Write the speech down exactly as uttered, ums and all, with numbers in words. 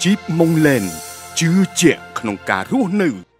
Jeep Monglen ជឿជាក់ក្នុងការរស់នៅ